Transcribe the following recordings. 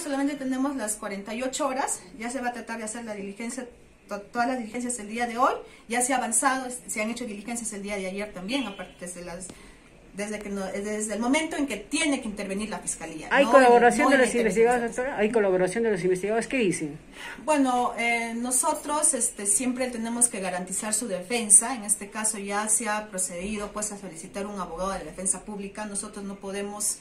solamente tenemos las 48 horas, ya se va a tratar de hacer la diligencia, todas las diligencias el día de hoy, ya se ha avanzado, se han hecho diligencias el día de ayer también, aparte desde el momento en que tiene que intervenir la fiscalía. ¿Hay colaboración de los investigadores, doctora? ¿Hay colaboración de los investigadores? ¿Qué dicen? Bueno, nosotros siempre tenemos que garantizar su defensa. En este caso ya se ha procedido pues a solicitar un abogado de defensa pública. Nosotros no podemos,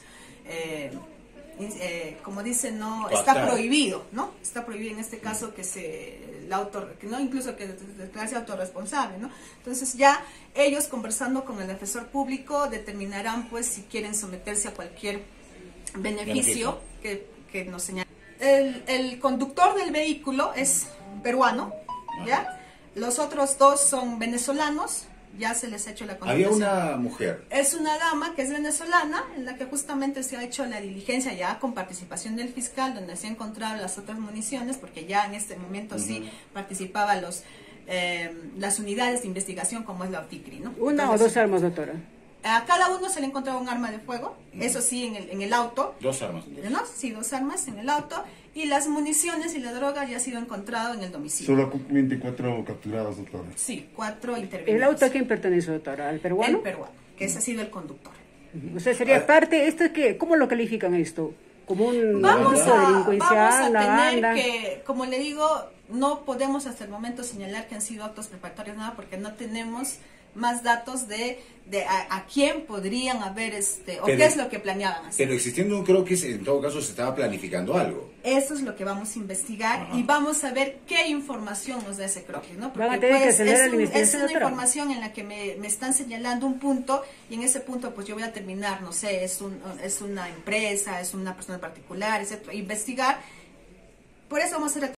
como dicen, no está prohibido, ¿no? Está prohibido en este caso incluso que declararse autorresponsable, ¿no? Entonces ya ellos, conversando con el defensor público, determinarán pues si quieren someterse a cualquier beneficio que nos señale. El conductor del vehículo es peruano, ¿ya? Los otros dos son venezolanos, ya se les ha hecho la condenación. Había una mujer. Es una dama que es venezolana, en la que justamente se ha hecho la diligencia ya con participación del fiscal, donde se han encontrado las otras municiones, porque ya en este momento sí participaban las unidades de investigación como es la OTICRI, ¿no? ¿Una o dos armas, doctora? A cada uno se le encontraba un arma de fuego, eso sí, en el auto. Dos armas. ¿No? Sí, dos armas en el auto. Y las municiones y la droga ya ha sido encontrado en el domicilio. Solamente 4 capturados, doctora. Sí, 4 intervenidos. ¿El auto a quién pertenece, doctora? ¿Al peruano? El peruano, que ese ha sido el conductor. O sea, sería parte, ¿cómo lo califican esto? ¿Como un vamos a tener banda? Que, como le digo, no podemos hasta el momento señalar que han sido actos preparatorios, nada, porque no tenemos más datos de a quién podrían haber, o qué es lo que planeaban hacer. Pero existiendo, creo que en todo caso se estaba planificando algo. Eso es lo que vamos a investigar y vamos a ver qué información nos da ese croquis, ¿no? Porque pues, es una información en la que me están señalando un punto y en ese punto pues yo voy a terminar, no sé, es una empresa, es una persona particular, etcétera, investigar. Por eso vamos a hacer